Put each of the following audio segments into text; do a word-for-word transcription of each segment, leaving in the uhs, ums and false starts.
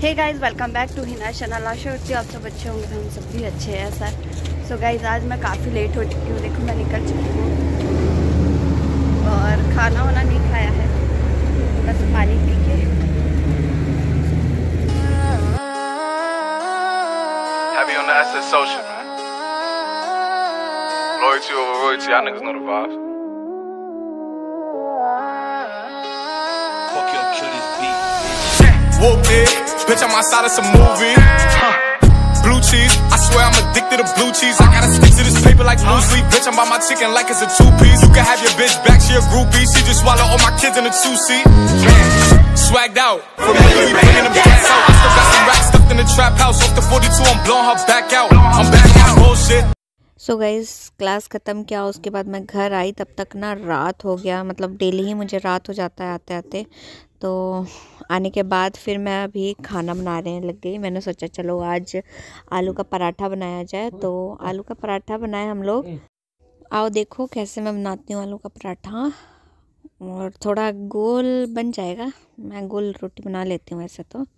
Hey guys, welcome back to Hina channel. आशा करती हूँ आप सब अच्छे होंगे, हम सब भी अच्छे हैं सर। सो गाइस, आज मैं काफ़ी लेट हो चुकी हूँ। देखो मैं निकल चुकी हूँ और खाना वाना नहीं खाया है, बस पानी पी के। Heavy on the asset social, man. Loyalty over royalty, y'all niggas know the vibes. Fuck your kill this beat. Whoop it, bitch, I'm outside of some movie. Huh. Blue cheese, I swear I'm addicted to blue cheese. I gotta stick to this paper like blue sleep. Bitch, I'm by my chicken like it's a two-piece. You can have your bitch back, she a groupie. She just swallow all my kids in a two-seat. Swagged out, familiar, we bringing them gas out. I still got some racks stuffed in the trap house. Off the forty-two, I'm blowing her back out. I'm back on bullshit. So guys, class ख़त्म किया, उसके बाद मैं घर आई, तब तक ना रात हो गया। मतलब डेली ही मुझे रात हो जाता है आते आते। तो आने के बाद फिर मैं अभी खाना बनाने लग गई। मैंने सोचा चलो आज आलू का पराठा बनाया जाए, तो आलू का पराठा बनाए हम लोग। आओ देखो कैसे मैं बनाती हूँ आलू का पराठा। और थोड़ा गोल बन जाएगा, मैं गोल रोटी बना लेती हूँ वैसे तो।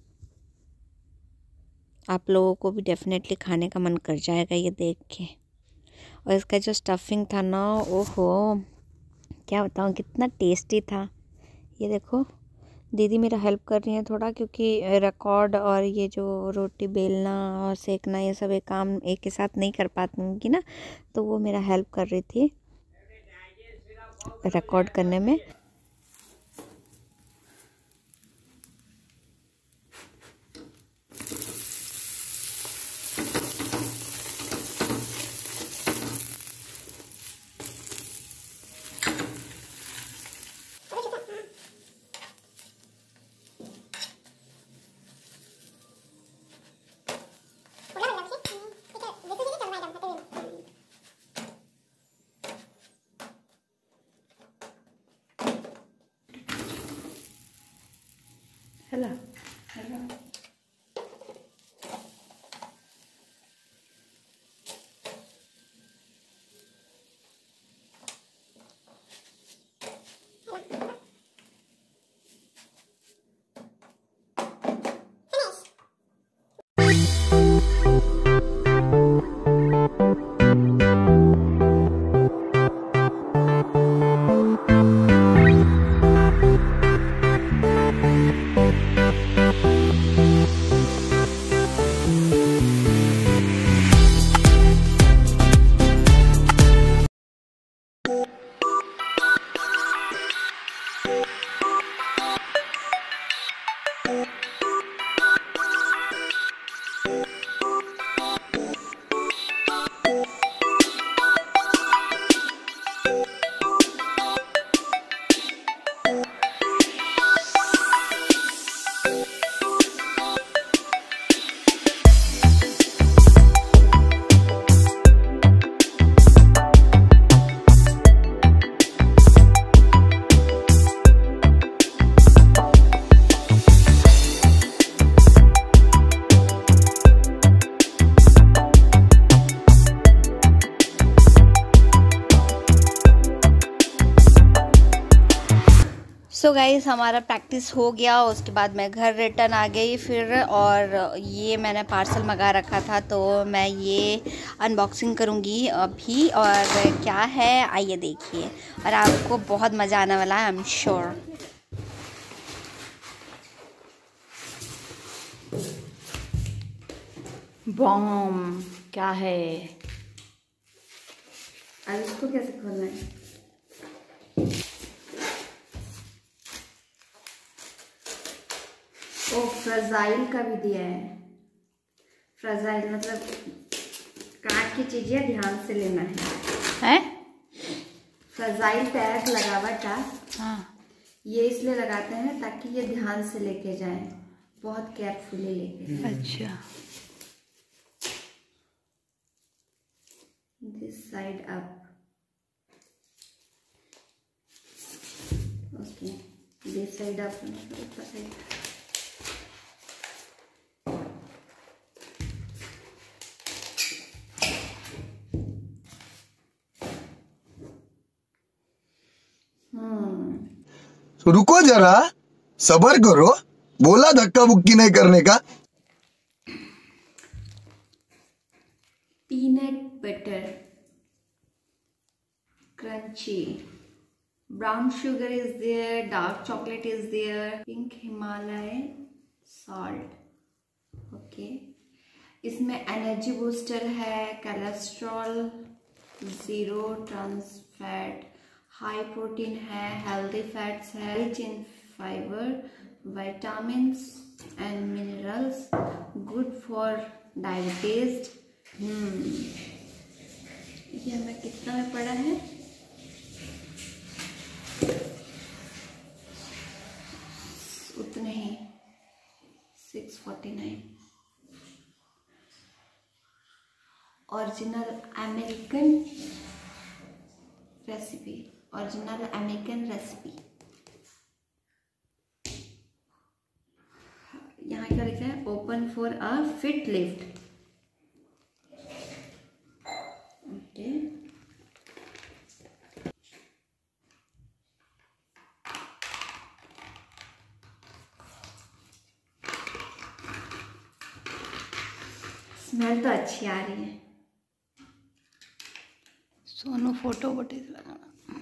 आप लोगों को भी डेफिनेटली खाने का मन कर जाएगा ये देख के। और इसका जो स्टफिंग था ना, ओहो क्या बताऊँ, कितना टेस्टी था। ये देखो दीदी मेरा हेल्प कर रही है थोड़ा, क्योंकि रिकॉर्ड और ये जो रोटी बेलना और सेकना ये सब एक काम एक के साथ नहीं कर पाती ना, तो वो मेरा हेल्प कर रही थी रिकॉर्ड करने में। Hello hello so so guys, हमारा प्रैक्टिस हो गया। उसके बाद मैं घर रिटर्न आ गई फिर, और ये मैंने पार्सल मंगा रखा था, तो मैं ये अनबॉक्सिंग करूँगी अभी। और क्या है आइए देखिए, और आपको बहुत मज़ा आने वाला है, आई एम श्योर। बॉम क्या है, अब इसको कैसे खोलना है? ओ, फ्रजाइल का भी दिया है। फ्रजाइल मतलब काट की चीजें ध्यान से लेना है, हैं? फ्रजाइल टैग लगा हुआ था। हाँ, ये इसलिए लगाते हैं ताकि ये ध्यान से लेके जाएं, बहुत केयरफुली लेके जाएं। अच्छा, this side up, okay, this side up, ऊपर साइड। रुको जरा, सब्र करो, बोला धक्का बुक्की नहीं करने का। Peanut butter crunchy, brown sugar is there, dark chocolate is there, pink Himalayan salt, okay. इसमें एनर्जी बूस्टर है, cholesterol zero, trans fat, high protein है, हेल्दी फैट्स है, rich in fibre, vitamins and minerals, good for diabetes. हम्म ये हमें कितना में पड़ा है? उतने ही six forty nine. Original American recipe, original American recipe. यहाँ क्या लिखा है? Open for a fit lift. Okay, smell तो अच्छी आ रही है। सोनू फोटो वोटे लगाना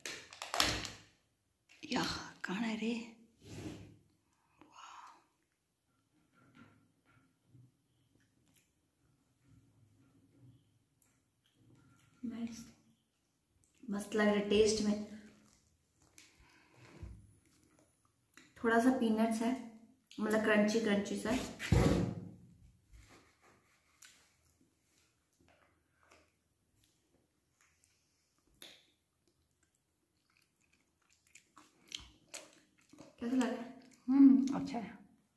या कहाँ है रे? नाइस, मस्त लग रहा है टेस्ट में। थोड़ा सा पीनट्स है, मतलब क्रंची क्रंची सा। कैसा लग रहा है? हम्म अच्छा है।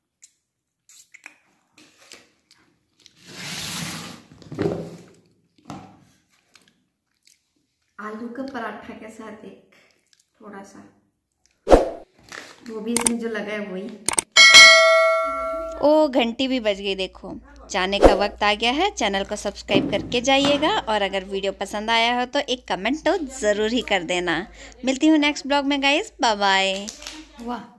आलू का पराठा के साथ एक थोड़ा सा वो भी इसमें जो लगा है वही। ओ घंटी भी बज गई, देखो जाने का वक्त आ गया है। चैनल को सब्सक्राइब करके जाइएगा और अगर वीडियो पसंद आया हो तो एक कमेंट तो ज़रूर ही कर देना। मिलती हूँ नेक्स्ट ब्लॉग में गाइस, बाय बाय। वाह।